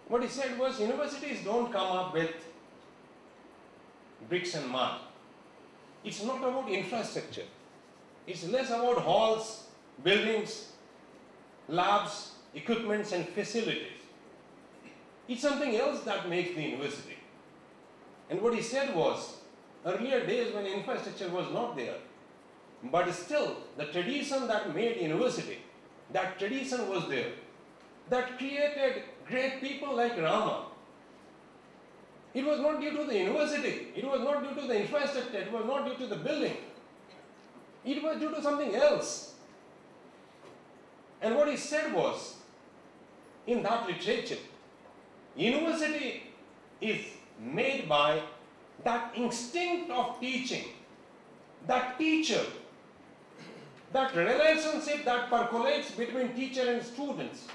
What he said was, universities don't come up with bricks and mud. It's not about infrastructure. It's less about halls, buildings, labs, equipments and facilities. It's something else that makes the university. And what he said was, earlier days when infrastructure was not there, but still the tradition that made university, that tradition was there, that created great people like Rama. It was not due to the university, it was not due to the infrastructure, it was not due to the building. It was due to something else. And what he said was, in that literature, university is made by that instinct of teaching, that teacher, that relationship that percolates between teacher and students.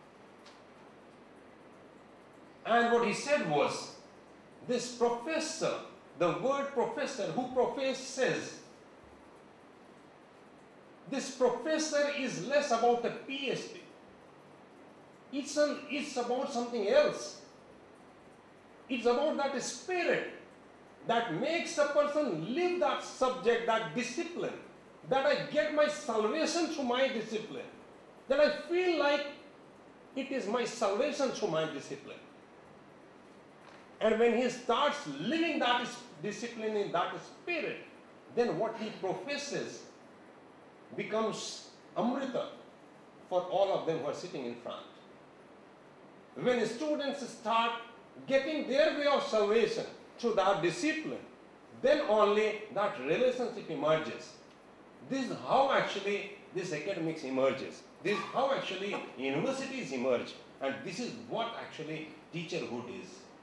And what he said was, this professor, the word professor, who professes, this professor is less about a PhD. It's about something else. It's about that spirit that makes a person live that subject, that discipline, that I get my salvation through my discipline, that I feel like it is my salvation through my discipline. And when he starts living that discipline in that spirit, then what he professes becomes Amrita for all of them who are sitting in front. When students start getting their way of salvation through that discipline, then only that relationship emerges. This is how actually this academics emerges. This is how actually universities emerge. And this is what actually teacherhood is.